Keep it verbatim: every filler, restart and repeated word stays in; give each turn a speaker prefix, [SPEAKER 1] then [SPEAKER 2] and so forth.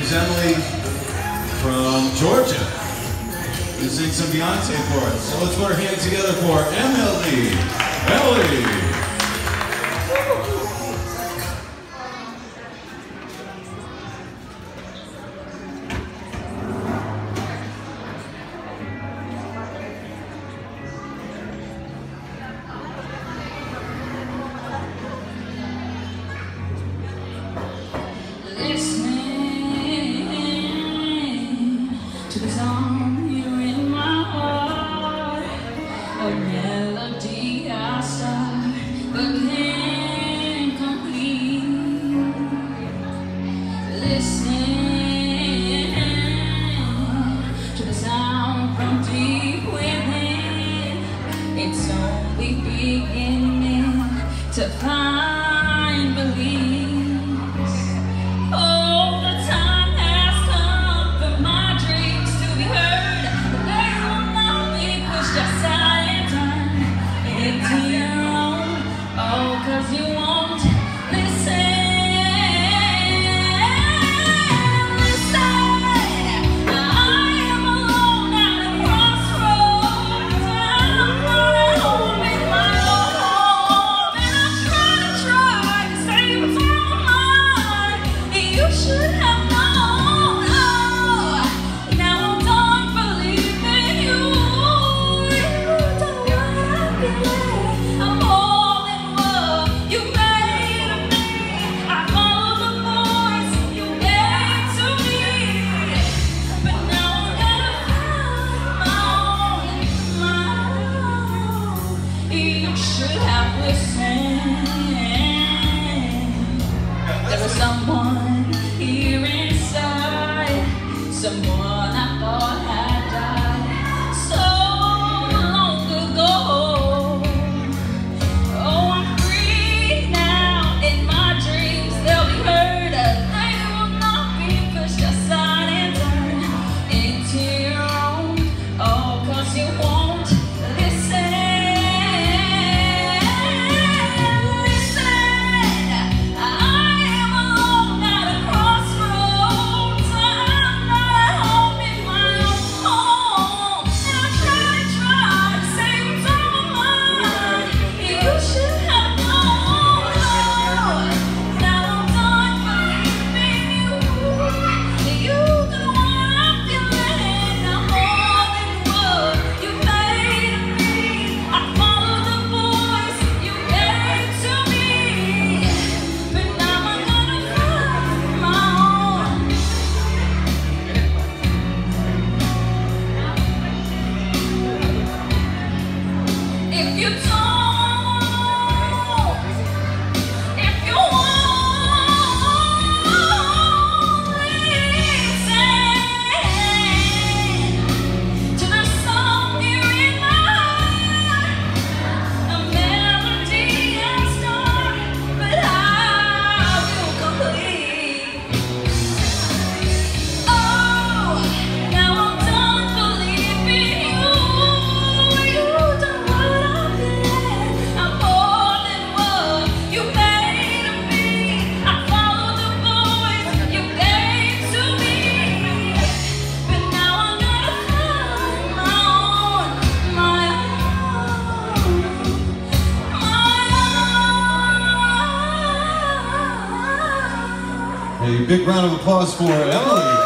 [SPEAKER 1] Here's Emily from Georgia to sing some Beyonce for us. So let's put our hands together for Emily. Emily.
[SPEAKER 2] To the song here in my heart, a melody I start but can't complete. Listen to the sound from deep within. It's only beginning to find belief. Oh, the time has come for my dreams to be heard. They will not be pushed aside and turned into your own. Oh, 'cause you won't listen. Listen, I am alone at a crossroads. I'm not at home in my own home, and I try to try to save what's on my mind. You should have known. Oh, now I'm done believing you. You don't want to be. I'm all in what you made of me. I follow the voice you gave to me, but now I'm gonna find my own, my own. You should have listened. There was someone here inside, someone I thought had died so long ago. Oh, I'm free now. In my dreams they'll be heard. They will not be pushed aside and turned into your own. Oh, 'cause you won't listen. If you don't, if you won't listen to the song here in my heart, a melody I start, but I will complete. Oh, now I'm done believing you. You don't
[SPEAKER 1] A big round of applause for Emily.